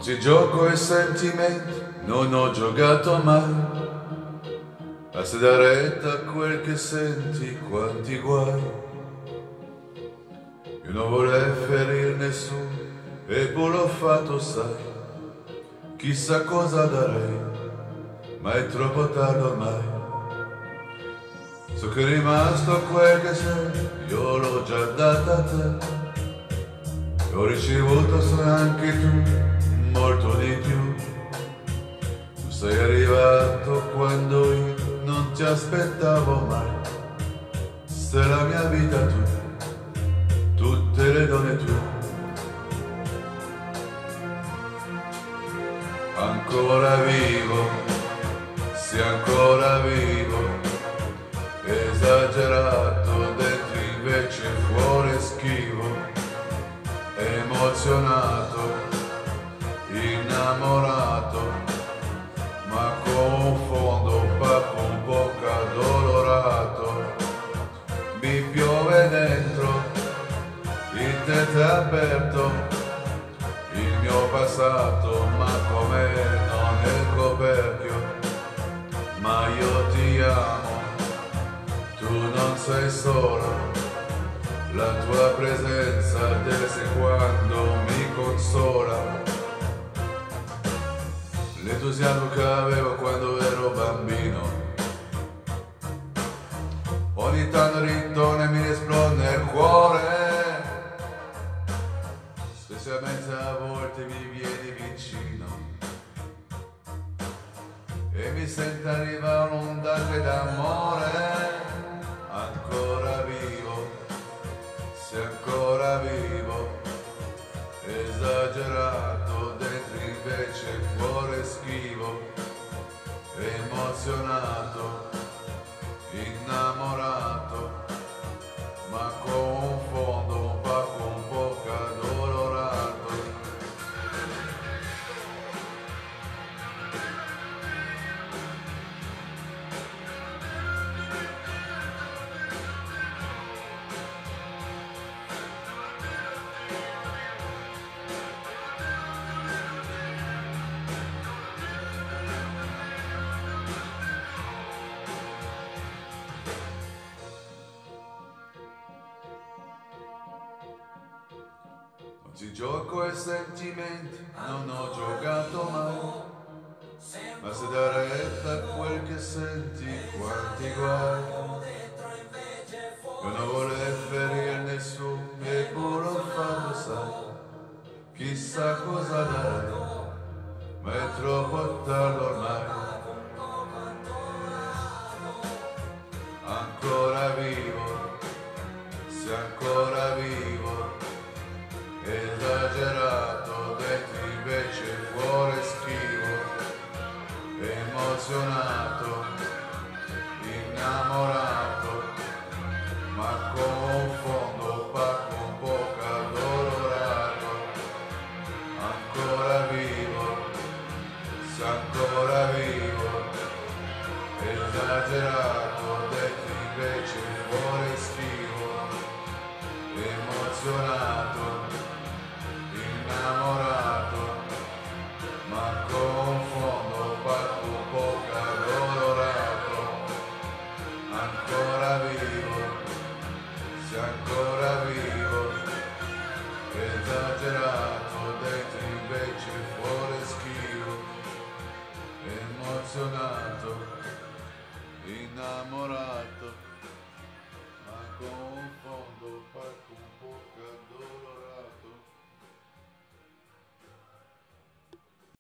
Oggi gioco ai sentimenti, non ho giocato mai. Ma se dà retta a quel che senti, quanti guai. Io non volevo ferir nessuno, eppure l'ho fatto, sai. Chissà cosa darei, ma è troppo tardi ormai. So che è rimasto quel che sei, io l'ho già data a te. E ho ricevuto anche tu, molto di più. Tu sei arrivato quando io non ti aspettavo mai. Sei la mia vita tu, tutte le donne tu. Ancora vivo, sei ancora vivo. Esagerato dentro invece fuori schivo. Emozionato, innamorato, ma confondo un po' addolorato. Mi piove dentro, il tetto aperto, il mio passato, ma come non è il coperchio. Ma io ti amo, tu non sei sola. La tua presenza deve essere quando mi consola. L'entusiasmo che avevo quando ero bambino ogni tanto ritorna e mi esplode nel cuore. Specialmente a volte mi vieni vicino e mi sento arrivare un'onda d'amore. Ancora vivo, sei ancora vivo, esagerato dentro invece fuori schivo, emozionato, innamorato, ma confondo un po' addolorato. Oggi gioco ai sentimenti, non ho giocato mai. Ma se dà retta a quel che senti, quanti guai. Io non volevo ferire nessuno, eppure l'ho fatto, sai. Chissà cosa darei, ma è troppo tardi ormai. Ancora vivo, sei ancora vivo. Esagerato dentro invece fuori schivo, emozionato, innamorato, ma confondo un po' addolorato. Ancora vivo, sei ancora vivo, esagerato dentro invece fuori schivo, emozionato, innamorato, ma confondo un po' addolorato. Ancora vivo, sei ancora vivo, esagerato dentro invece fuori schivo, emozionato, innamorato.